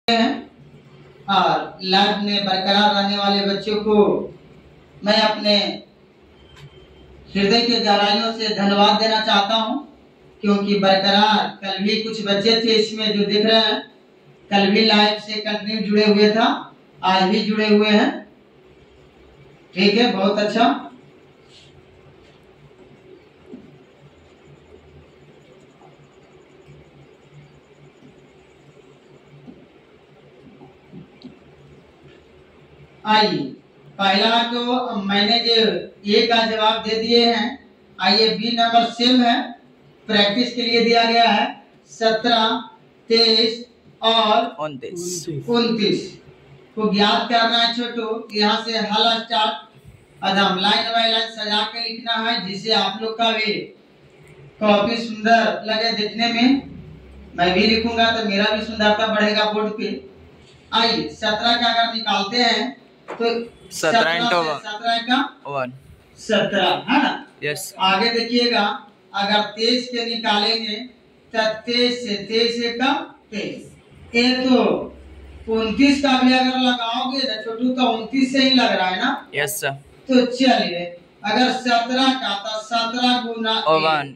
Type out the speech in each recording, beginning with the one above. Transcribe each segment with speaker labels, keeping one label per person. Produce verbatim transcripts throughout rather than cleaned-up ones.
Speaker 1: हैं और लैब में बरकरार रहने वाले बच्चों को मैं अपने हृदय के गहराइयों से धन्यवाद देना चाहता हूं, क्योंकि बरकरार कल भी कुछ बच्चे थे इसमें जो दिख रहे हैं, कल भी लाइव से कंटिन्यू जुड़े हुए था, आज भी जुड़े हुए हैं। ठीक है, बहुत अच्छा। आइए, पहला तो मैंने जो ए का जवाब दे दिए हैं। आइए, बी नंबर सेम है, प्रैक्टिस के लिए दिया गया है सत्रह, तेईस और
Speaker 2: उनतीस
Speaker 1: उनतीस को ज्ञात करना है। छोटो यहाँ से हल स्टार्ट अदम लाइन बाय लाइन सजा के लिखना है, जिससे आप लोग का भी कॉपी सुंदर लगे देखने में। मैं भी लिखूंगा तो मेरा भी सुंदरता बढ़ेगा बोर्ड पे। आइए, सत्रह का अगर निकालते हैं तो
Speaker 2: सत्रह इंटू
Speaker 1: सत्रह का
Speaker 2: वन
Speaker 1: सत्रह है ना।
Speaker 2: यस।
Speaker 1: आगे देखिएगा, अगर तेईस के निकालेंगे तो तेईस से तेईस का तेईस, ये तो उनतीस का भी अगर लगाओगे तो छोटू तो उनतीस से ही लग रहा है ना।
Speaker 2: Yes sir.
Speaker 1: तो चलिए, अगर सत्रह का तो सत्रह गुना
Speaker 2: वन,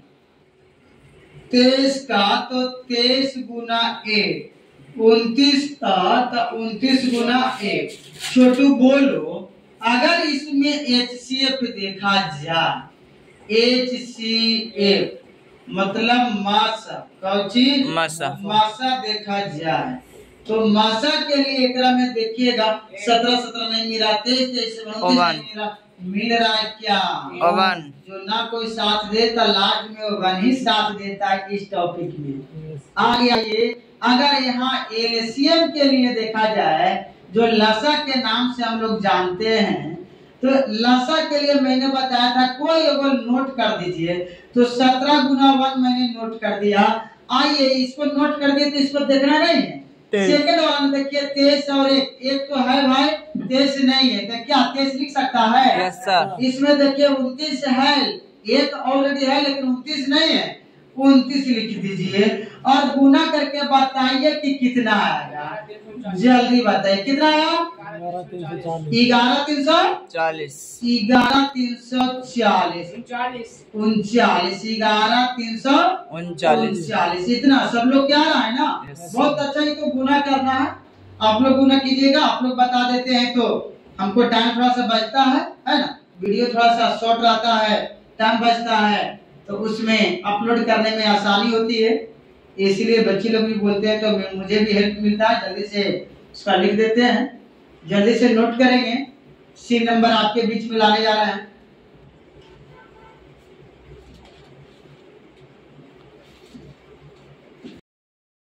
Speaker 1: तेईस का तो तेईस गुना एक, उनतीस का तो उनतीस गुना एक। छोटू बोलो, अगर इसमें एच सी एफ देखा जाए, एच सी एफ मतलब मासा, कौची
Speaker 2: मासा
Speaker 1: मासा देखा जाए तो मासा के लिए एकरा में देखिएगा सत्रह सत्रह नहीं मिला, तेईस तेईस नहीं मिला, मिल रहा है क्या
Speaker 2: वन।
Speaker 1: जो ना कोई साथ देता लास्ट में वन ही साथ देता है इस टॉपिक में। आगे आइए, अगर यहाँ एलसीएम के लिए देखा जाए जो लसा के नाम से हम लोग जानते हैं, तो लसा के लिए मैंने बताया था, कोई अगर नोट कर दीजिए तो सत्रह गुना वन मैंने नोट कर दिया। आइए, इसको नोट कर दिए तो इसको देखना नहीं है। सेकंड वाला में देखिए, तेईस और एक, एक तो है भाई, तेईस नहीं है तो क्या तेईस लिख सकता है?
Speaker 2: Yes sir.
Speaker 1: इसमें देखिए उनतीस है, एक ऑलरेडी है लेकिन उनतीस नहीं है, उनतीस लिख दीजिए और गुना करके बताइए कि कितना आएगा। जल्दी बताइए कितना आया? ग्यारह तीन सौ
Speaker 2: चालीस
Speaker 1: ग्यारह तीन सौ चालीस उनचालीस ग्यारह तीन सौ उनचालीस इतना सब लोग क्या रहा है ना। बहुत अच्छा, ही तो गुना करना है, आप लोग गुना कीजिएगा। आप लोग बता देते हैं तो हमको टाइम थोड़ा सा बचता है है ना, वीडियो थोड़ा सा शॉर्ट रहता है, टाइम बचता है तो उसमें अपलोड करने में आसानी होती है, इसलिए बच्चे लोग भी बोलते हैं तो मुझे भी हेल्प मिलता है। जल्दी से उसका लिख देते हैं, जल्दी से नोट करेंगे। सी नंबर आपके बीच में लाने जा रहे हैं।